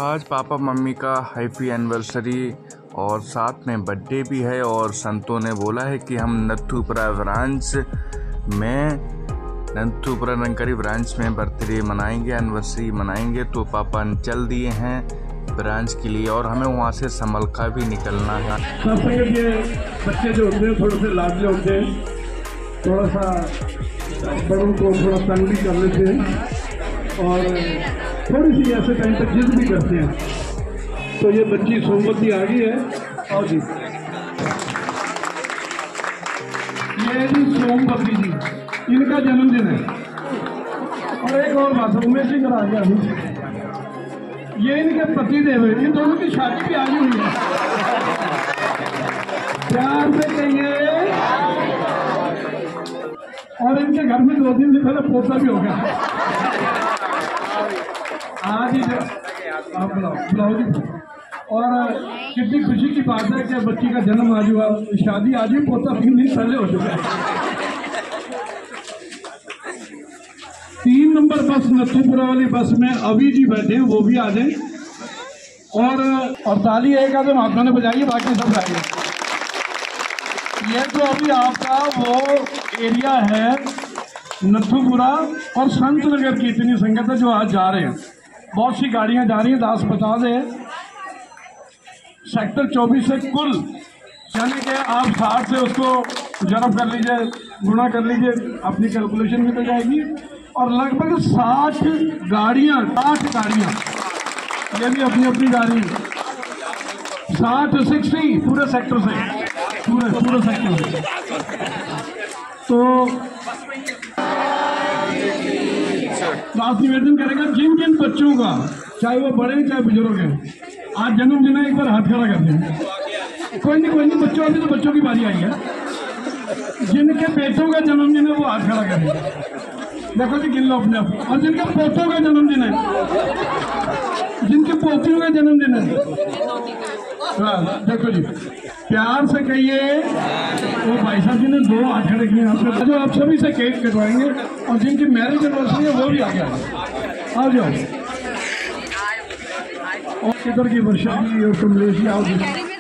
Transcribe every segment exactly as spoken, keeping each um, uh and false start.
आज papa mummy का happy anniversary और साथ में बर्थडे भी है और संतों ने बोला है कि हम नथुपुरा ब्रांच में नथुपुरा रंगकरी ब्रांच में बर्थडे मनाएंगे, एनिवर्सरी मनाएंगे। तो पापा चल दिए हैं ब्रांच के लिए और हमें वहाँ से संभल का भी निकलना है। ये बच्चे जो होते हैं थोड़े से लाडले होते हैं, थोड़ा सा बड़ों को थोड़ा तंग भी कर लेते हैं और थोड़ी सी ऐसे टाइम पर जिद भी करते हैं। तो ये बच्ची सोमवती आ गई है और जी ये जी सोमवती जी, इनका जन्मदिन है। और एक और बात उमेश जी करा गया, ये इनके पति देव है, इन दोनों की शादी भी आज हुई है। प्यार से कहिए। और इनके घर में दो दिन से पहले पोता भी हो गया। आज ही आप बुलाओ बुलाओ जी। और कितनी खुशी की बात है कि बच्ची का जन्म आज हुआ, शादी आज ही, पोता तीन दिन पहले हो चुका है। तीन नंबर बस नथुपुरा वाली बस में अभी जी बैठे हैं, वो भी आ जाए। और और ताली एक आधे हाथों ने बजाइए, बाकी सब जाइए। ये तो अभी आपका वो एरिया है नथुपुरा और संत नगर की इतनी संगत है जो आज जा रहे हैं। बहुत सी गाड़ियां जा रही हैं, दास बता दे सेक्टर चौबीस से कुल, यानी कि आप साठ से उसको जरब कर लीजिए, गुणा कर लीजिए, अपनी कैलकुलेशन में तो जाएगी। और लगभग साठ गाड़ियां साठ गाड़ियां ये भी अपनी अपनी गाड़ी, साठ सिक्सटी पूरे सेक्टर से, पूरे पूरे सेक्टर से। तो लास्ट निवेदन करेगा जिन जिन बच्चों का, चाहे वो बड़े हैं चाहे बुजुर्ग हैं, आज जन्मदिन है, एक बार हाथ खड़ा कर दें। कोई नहीं कोई नहीं, बच्चों अभी तो बच्चों की बारी आई है। जिनके बेटों का जन्मदिन है वो हाथ खड़ा करें। देखो जी गिन लो अपने आप। और जिनके पोतों का जन्मदिन है, जिनके पोतियों का जन्मदिन है, हाँ देखो जी प्यार से कहिए। वो भाई साहब जी ने दो हाथ खड़े किए आपसे, जो आप सभी से केक कटवाएंगे। और जिनकी मैरिज एनिवर्सरी है वो भी आ गया, आ जाओ। और किधर की वर्षा की और कमलेश जी आओ।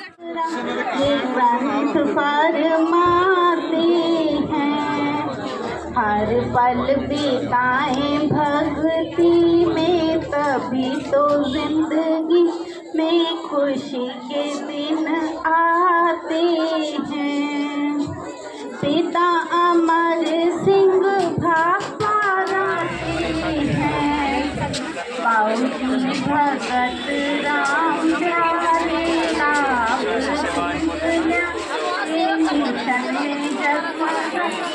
हर पल बिताएं भक्ति में, तभी तो जिंदगी में खुशी के दिन आते हैं। पिता अमर सिंह भापा हैं, बाबूजी भगत राम प्यारे नाम मिशन में जगमगाते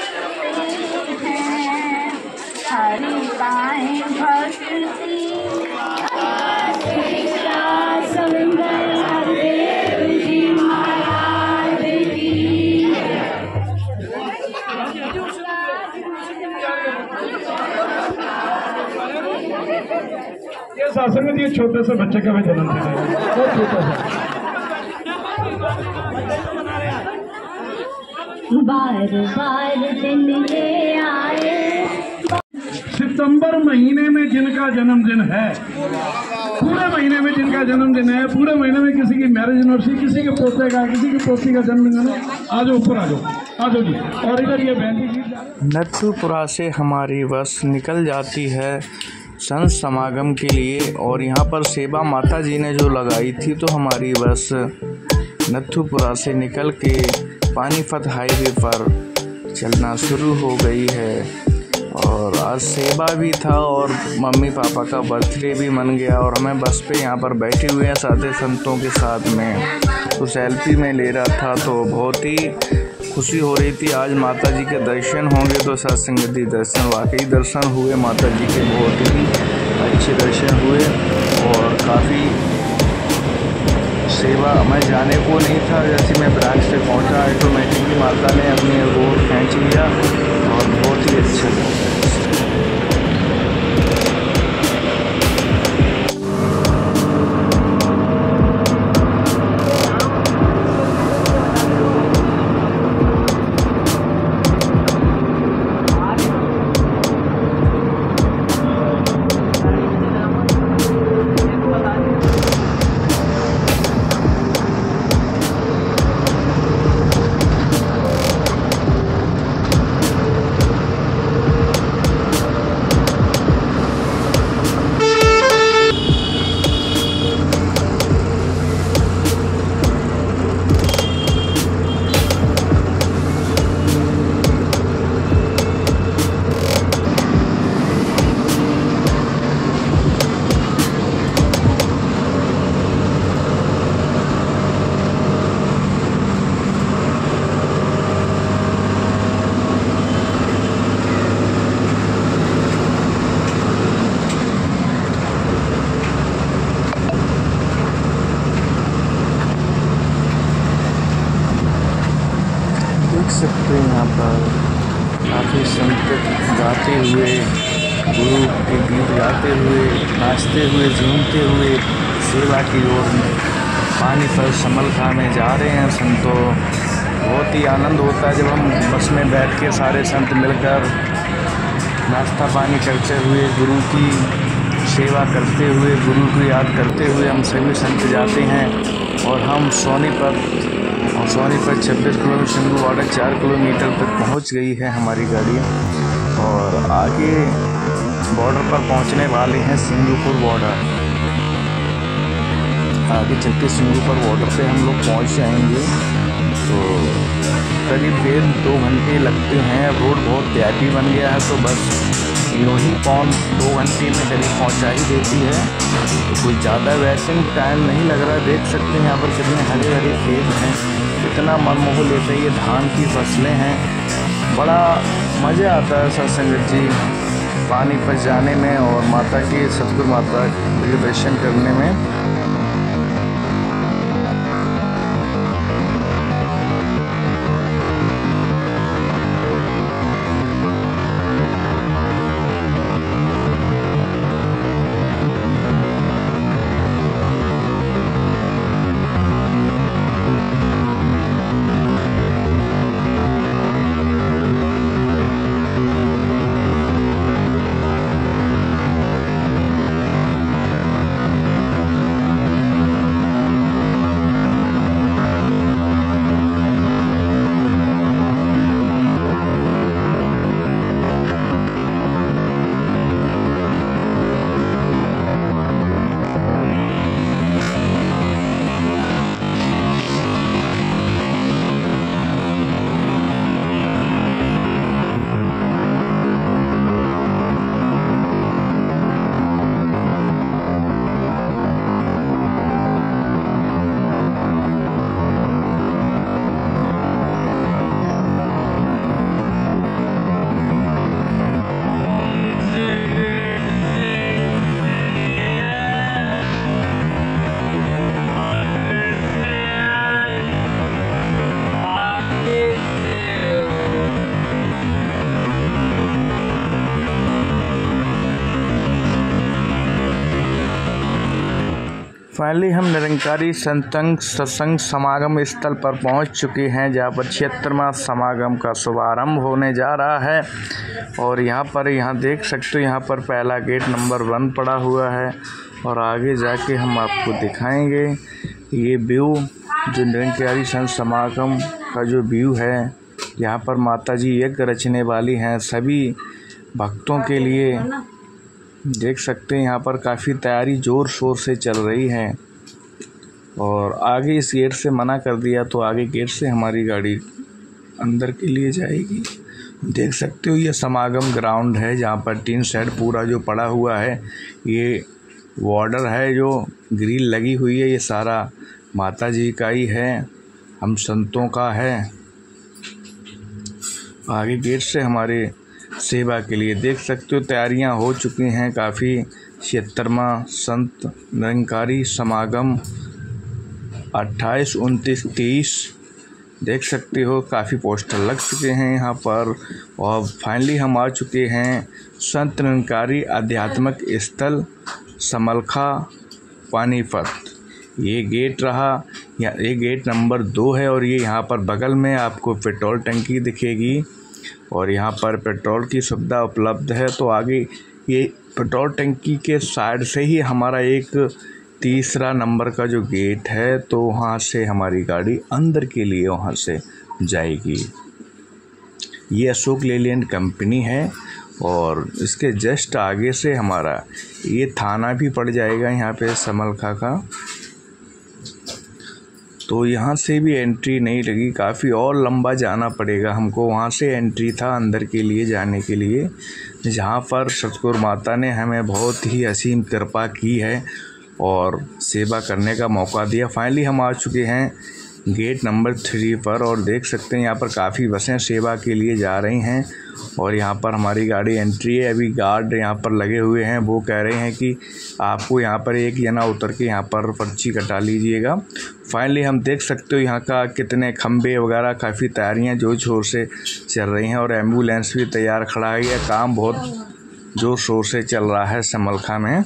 हैं। हरि गाएं भक्ति ये सासंगत ये छोटे से बच्चे का भी जन्मदिन है, बहुत छोटा सा। बार बार दिन ले आए। सितंबर महीने में जिनका जन्मदिन है, पूरे महीने में जिनका जन्मदिन है, पूरे महीने में किसी की मैरिज एनिवर्सरी, किसी के पोते का, किसी की पोती का जन्मदिन है, आ जाओ ऊपर आ जाओ, आ जाओ जी। और इधर ये बहन नथुपुरा से हमारी बस निकल जाती है संत समागम के लिए और यहाँ पर सेवा माता जी ने जो लगाई थी, तो हमारी बस नथुपुरा से निकल के पानीपत हाईवे पर चलना शुरू हो गई है। और आज सेवा भी था और मम्मी पापा का बर्थडे भी मन गया और हमें बस पे यहाँ पर बैठे हुए हैं सारे संतों के साथ में। तो सेल्फी में ले रहा था, तो बहुत ही खुशी हो रही थी। आज माता जी के दर्शन होंगे, तो सत्संगति दर्शन, वाकई दर्शन हुए माता जी के, बहुत ही अच्छे दर्शन हुए। और काफ़ी सेवा मैं जाने को नहीं था, जैसे मैं ब्रांच पे पहुंचा ऑटोमेटिकली माता ने अपने रोड खींच लिया और बहुत ही अच्छा पर काफ़ी संत गाते हुए, गुरु के गीत गाते हुए, नाचते हुए, झूमते हुए सेवा की ओर पानीपत समलखा में जा रहे हैं संतों। बहुत ही आनंद होता है जब हम बस में बैठ के सारे संत मिलकर नाश्ता पानी करते हुए, गुरु की सेवा करते हुए, गुरु को याद करते हुए हम सभी संत जाते हैं। और हम सोनीपत और सोनीपत छब्बीस किलोमीटर, सिंधु बॉर्डर चार किलोमीटर तक पहुंच गई है हमारी गाड़ी और आगे बॉर्डर पर पहुंचने वाले हैं सिंगूपुर बॉर्डर। आगे चलते सिंगूपुर बॉर्डर पे हम लोग पहुंच जाएंगे। तो करीब डेढ़ दो घंटे लगते हैं। अब रोड बहुत प्यारी बन गया है तो बस यूँ ही पौन दो घंटे में करीब पहुंचा ही देती है। तो कोई ज़्यादा वेटिंग टाइम नहीं लग रहा। देख सकते हैं यहाँ पर कितने हरे हरे खेत हैं, कितना मनमोह लेते हैं। ये धान की फसलें हैं। बड़ा मज़ा आता है सत्संगत जी पानीपत जाने में और माता की, सतगुरु माता के दर्शन करने में। फाइनली हम निरंकारी संतंग सत्संग समागम स्थल पर पहुंच चुके हैं, जहां पर छिहत्तरवां समागम का शुभारंभ होने जा रहा है। और यहां पर यहां देख सकते हो, यहां पर पहला गेट नंबर वन पड़ा हुआ है और आगे जाके हम आपको दिखाएंगे ये व्यू, जो निरंकारी संत समागम का जो व्यू है। यहाँ पर माता जी यज्ञ रचने वाली हैं सभी भक्तों के लिए। देख सकते हैं यहाँ पर काफ़ी तैयारी ज़ोर शोर से चल रही है। और आगे इस गेट से मना कर दिया तो आगे गेट से हमारी गाड़ी अंदर के लिए जाएगी। देख सकते हो ये समागम ग्राउंड है, जहाँ पर टीन शेड पूरा जो पड़ा हुआ है, ये बॉर्डर है जो ग्रिल लगी हुई है, ये सारा माता जी का ही है, हम संतों का है। आगे गेट से हमारे सेवा के लिए देख सकते हो तैयारियां हो चुकी हैं काफ़ी। छिहत्तरवां संत निरंकारी समागम अट्ठाईस उनतीस तेईस देख सकते हो, काफ़ी पोस्टर लग चुके हैं यहाँ पर। और फाइनली हम आ चुके हैं संत निरंकारी आध्यात्मिक स्थल समलखा पानीपत। ये गेट रहा, या ये गेट नंबर दो है और ये यहाँ पर बगल में आपको पेट्रोल टंकी दिखेगी और यहाँ पर पेट्रोल की सुविधा उपलब्ध है। तो आगे ये पेट्रोल टंकी के साइड से ही हमारा एक तीसरा नंबर का जो गेट है, तो वहाँ से हमारी गाड़ी अंदर के लिए वहाँ से जाएगी। ये अशोक लेलैंड कंपनी है और इसके जस्ट आगे से हमारा ये थाना भी पड़ जाएगा यहाँ पे समलखा का। तो यहाँ से भी एंट्री नहीं लगी, काफ़ी और लंबा जाना पड़ेगा हमको। वहाँ से एंट्री था अंदर के लिए जाने के लिए, जहाँ पर सतगुरु माता ने हमें बहुत ही असीम कृपा की है और सेवा करने का मौका दिया। फाइनली हम आ चुके हैं गेट नंबर थ्री पर और देख सकते हैं यहाँ पर काफ़ी बसें सेवा के लिए जा रही हैं और यहाँ पर हमारी गाड़ी एंट्री है। अभी गार्ड यहाँ पर लगे हुए हैं, वो कह रहे हैं कि आपको यहाँ पर एक जना उतर के यहाँ पर पर्ची कटा लीजिएगा। फाइनली हम देख सकते हो यहाँ का कितने खंबे वगैरह, काफ़ी तैयारियाँ जोर शोर से चल रही हैं और एम्बुलेंस भी तैयार खड़ा है। यह काम बहुत जोर शोर से चल रहा है समलखा में।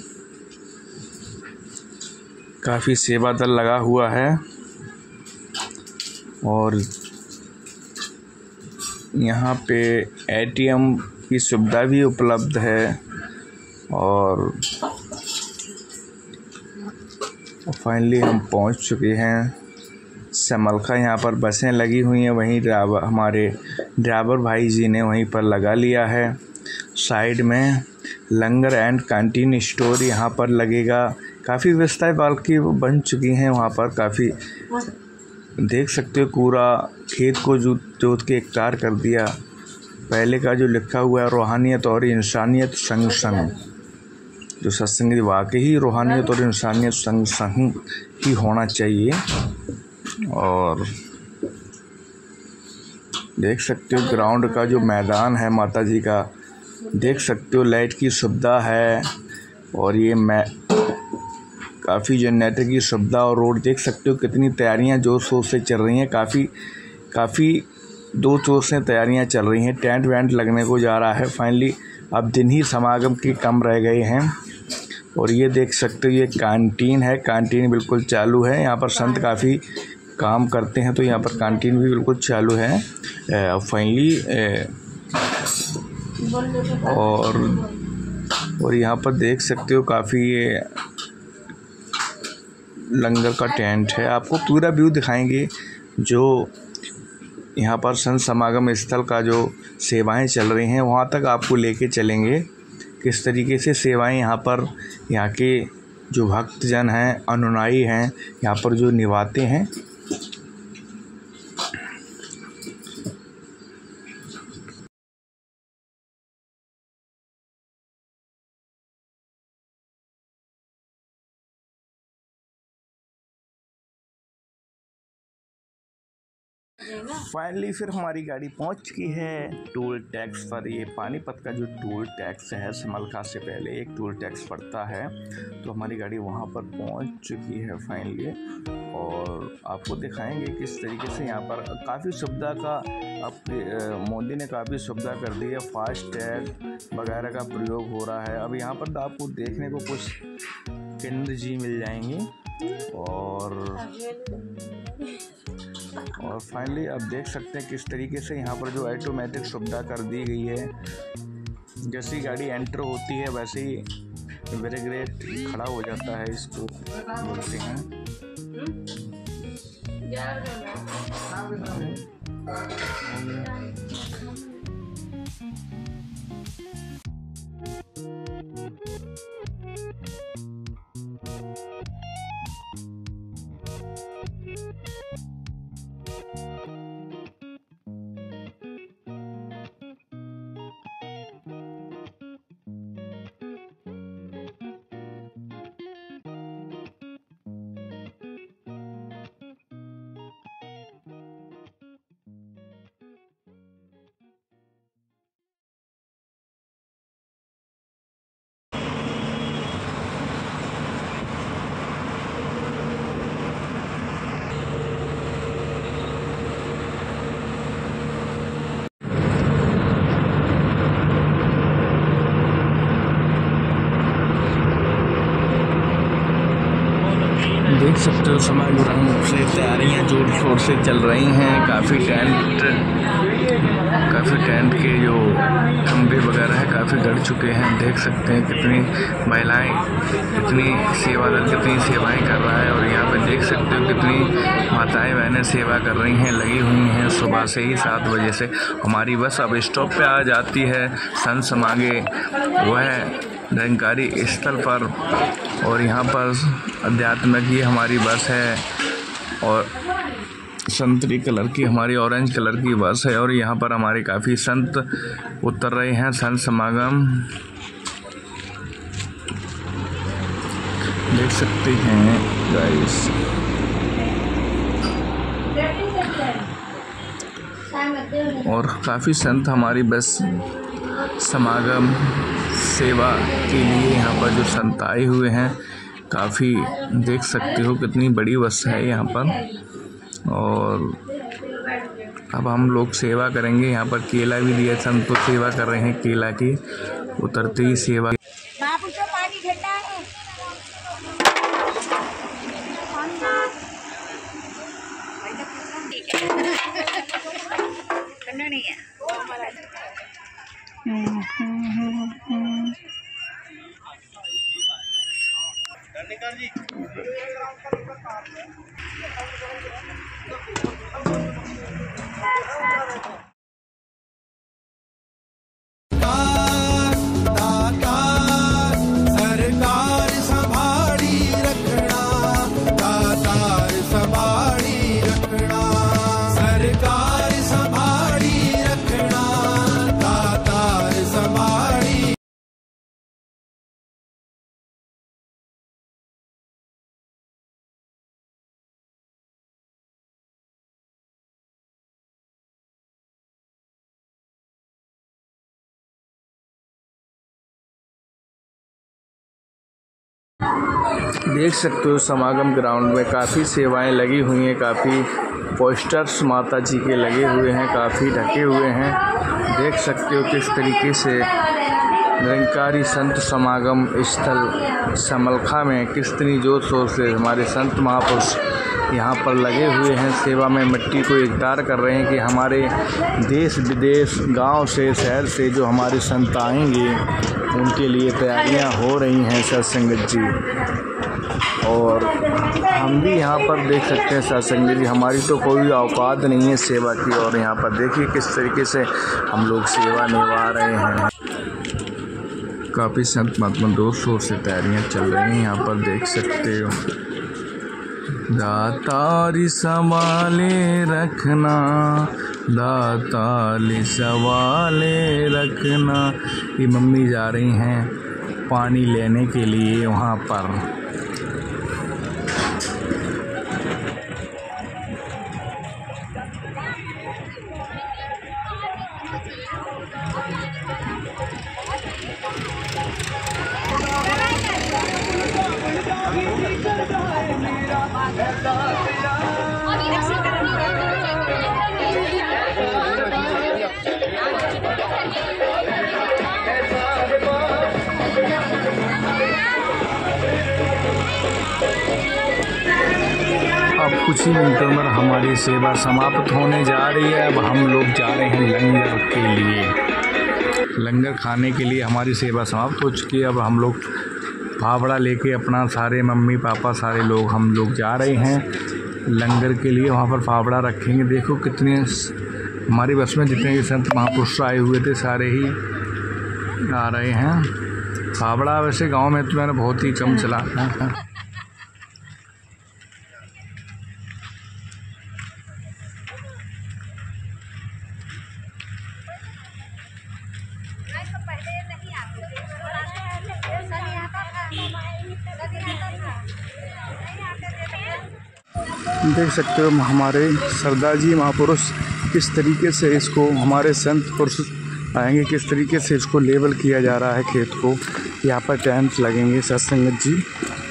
काफ़ी सेवा दल लगा हुआ है और यहाँ पे एटीएम की सुविधा भी उपलब्ध है। और फाइनली हम पहुँच चुके हैं समलखा। यहाँ पर बसें लगी हुई हैं, वहीं ड्राइवर हमारे ड्राइवर भाई जी ने वहीं पर लगा लिया है। साइड में लंगर एंड कैंटीन स्टोर यहाँ पर लगेगा। काफ़ी व्यवस्थाएं बाल्कि बन चुकी हैं वहाँ पर। काफ़ी देख सकते हो पूरा खेत को जोत जोत के एककार कर दिया। पहले का जो लिखा हुआ है रूहानियत और इंसानियत संग संग, जो सत्संग वाकई रूहानियत और इंसानियत संग संग ही होना चाहिए। और देख सकते हो ग्राउंड का जो मैदान है माता जी का, देख सकते हो लाइट की सुविधा है और ये मैं काफ़ी जनरेटर की सुविधा और रोड देख सकते हो कितनी तैयारियां जोर शोर से चल रही हैं। काफ़ी काफ़ी दो जोर से तैयारियां चल रही हैं। टेंट वेंट लगने को जा रहा है। फाइनली अब दिन ही समागम के कम रह गए हैं। और ये देख सकते हो ये कैंटीन है, कैंटीन बिल्कुल चालू है। यहाँ पर संत काफ़ी काम करते हैं तो यहाँ पर कैंटीन भी बिल्कुल चालू है फाइनली। और और यहाँ पर देख सकते हो काफ़ी ये लंगर का टेंट है। आपको पूरा व्यू दिखाएंगे जो यहाँ पर संत समागम स्थल का जो सेवाएं चल रही हैं वहाँ तक आपको लेके चलेंगे। किस तरीके से सेवाएं यहाँ पर यहाँ के जो भक्तजन हैं, अनुयायी हैं, यहाँ पर जो निभाते हैं। फाइनली फिर हमारी गाड़ी पहुंच चुकी है टोल टैक्स पर। ये पानीपत का जो टोल टैक्स है, समलखा से पहले एक टोल टैक्स पड़ता है, तो हमारी गाड़ी वहां पर पहुंच चुकी है फाइनली। और आपको दिखाएंगे किस तरीके से यहाँ पर काफ़ी सुविधा का अब मोदी ने काफ़ी सुविधा कर दी है। फास्ट टैग वगैरह का प्रयोग हो रहा है। अब यहाँ पर आपको देखने को कुछ केंद्र जी मिल जाएंगे। और और फाइनली अब देख सकते हैं किस तरीके से यहाँ पर जो ऑटोमेटिक सुविधा कर दी गई है। जैसी गाड़ी एंटर होती है वैसे ही ब्रेक रेट खड़ा हो जाता है, इसको बोलते हैं। देख सकते हो समागम से तैयारियां जोर शोर से चल रही हैं। काफ़ी टेंट काफ़ी टेंट के जो खंभे वगैरह हैं काफ़ी गड़ चुके हैं। देख सकते हैं कितनी महिलाएं, कितनी सेवा दल कितनी सेवाएं कर रहा है। और यहाँ पे देख सकते हो कितनी माताएं बहनें सेवा कर रही हैं, लगी हुई हैं सुबह से ही सात बजे से। हमारी बस अब स्टॉप पे आ जाती है संत समागे वह निरंकारी स्थल पर। और यहाँ पर अध्यात्म की हमारी बस है और संतरी कलर की हमारी ऑरेंज कलर की बस है। और यहाँ पर हमारे काफ़ी संत उतर रहे हैं संत समागम देख सकते हैं गाइस। और काफ़ी संत हमारी बस समागम सेवा के लिए यहाँ पर जो संत आए हुए हैं, काफ़ी देख सकते हो कितनी बड़ी बस है यहाँ पर। और अब हम लोग सेवा करेंगे। यहाँ पर केला भी दिया, संत तो सेवा कर रहे हैं केला की, उतरते ही सेवा। नहीं है देख सकते हो समागम ग्राउंड में काफ़ी सेवाएं लगी हुई हैं, काफ़ी पोस्टर्स माता जी के लगे हुए हैं, काफ़ी ढके हुए हैं। देख सकते हो किस तरीके से निरंकारी संत समागम स्थल समलखा में कितनी जोर शोर से हमारे संत महापुरुष यहाँ पर लगे हुए हैं, सेवा में मिट्टी को एकदार कर रहे हैं कि हमारे देश विदेश गांव से शहर से जो हमारे संत आएंगे उनके लिए तैयारियां हो रही हैं सत्संगत जी। और हम भी यहाँ पर देख सकते हैं सत्संगत जी, हमारी तो कोई औकात नहीं है सेवा की, और यहाँ पर देखिए किस तरीके से हम लोग सेवा निभा रहे हैं। काफ़ी संत महात्मा दो शोर से तैयारियां चल रही हैं, यहाँ पर देख सकते हो। दातारी संभाले रखना, दाताली संभाले रखना। ये मम्मी जा रही हैं पानी लेने के लिए वहाँ पर। अब कुछ ही मिनटों में हमारी सेवा समाप्त होने जा रही है। अब हम लोग जा रहे हैं लंगर के लिए। लंगर खाने के लिए हमारी सेवा समाप्त हो चुकी है। अब हम लोग फावड़ा लेके अपना सारे मम्मी पापा सारे लोग हम लोग जा रहे हैं लंगर के लिए। वहाँ पर फावड़ा रखेंगे। देखो कितने हमारी बस में जितने भी संत महापुरुष आए हुए थे सारे ही आ रहे हैं। फावड़ा वैसे गांव में तो मैंने बहुत ही कम चला था। देख सकते हो हमारे सरदार जी महापुरुष किस तरीके से इसको, हमारे संत पुरुष आएंगे किस तरीके से इसको लेवल किया जा रहा है खेत को। यहाँ पर टेंट लगेंगे सत्संगत जी।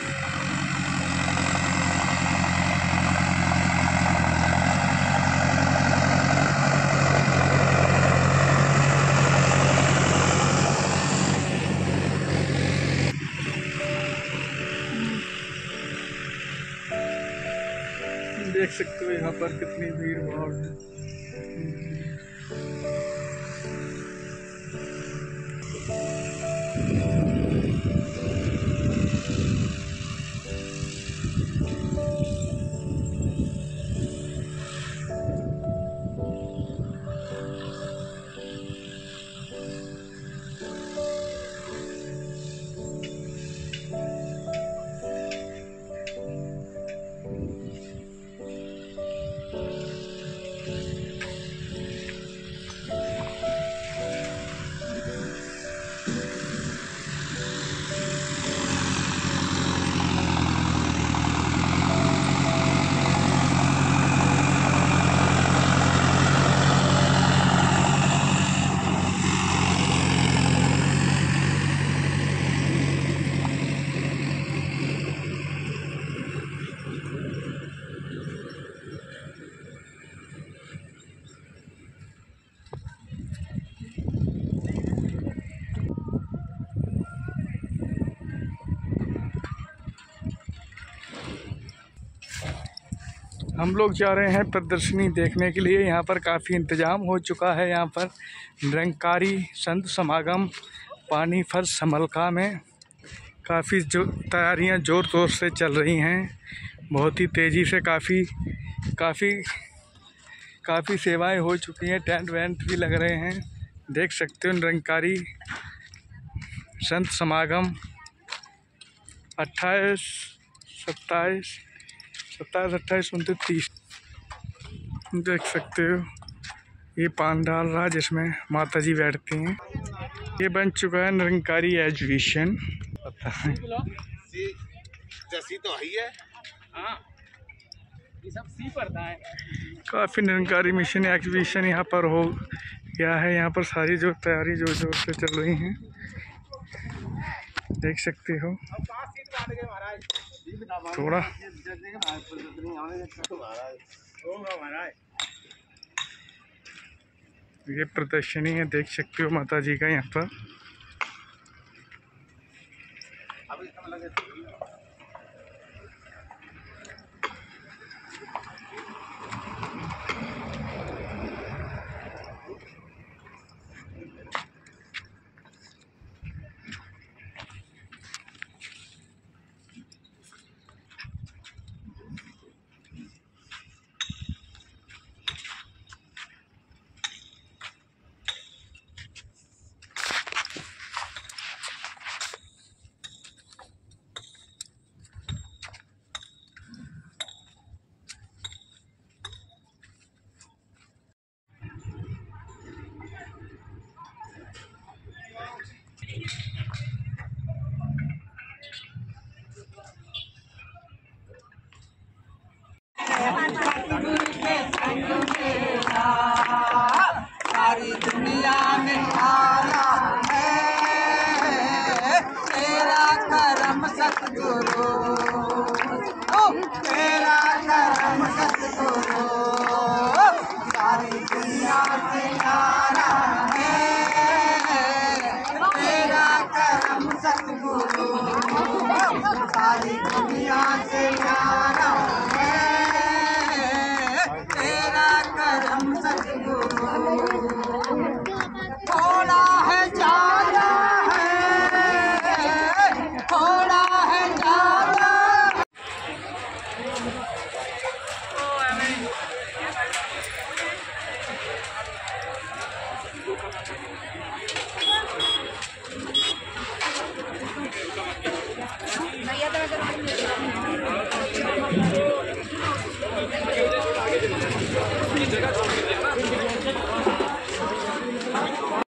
देख सकते हो यहाँ पर कितनी भीड़ भाड़ है। हम लोग जा रहे हैं प्रदर्शनी देखने के लिए। यहाँ पर काफ़ी इंतज़ाम हो चुका है। यहाँ पर निरंकारी संत समागम पानी फर्श समलका में काफ़ी जो तैयारियाँ ज़ोर तोर से चल रही हैं, बहुत ही तेज़ी से। काफ़ी काफ़ी काफ़ी सेवाएं हो चुकी हैं, टेंट वेंट भी लग रहे हैं। देख सकते हो निरंकारी संत समागम अट्ठाईस सत्ताईस सत्ताईस अट्ठाईस उनतीस तीस देख सकते हो। ये पांडाल रहा जिसमें माता जी बैठती हैं। ये बन चुका है निरंकारी एग्जीबिशन। पता है जैसी तो है है। हाँ, ये सब सी पड़ता है। काफ़ी निरंकारी मिशन एग्जीबिशन यहाँ पर हो गया है। यहाँ पर सारी जो तैयारी जो जोर से चल रही हैं, देख सकते हो। थोड़ा ये प्रदर्शनी है, देख सकते हो माता जी का यहाँ पर। सारी दुनिया में आया है तेरा करम सतगुरु, तेरा करम सतगुरु। सारी दुनिया से न्यारा है तेरा करम सतगुरु, सारी दुनिया से न्यारा है तेरा करम सतगुरु। थोड़ा है ज्यादा है, थोड़ा है ज्यादा। जगह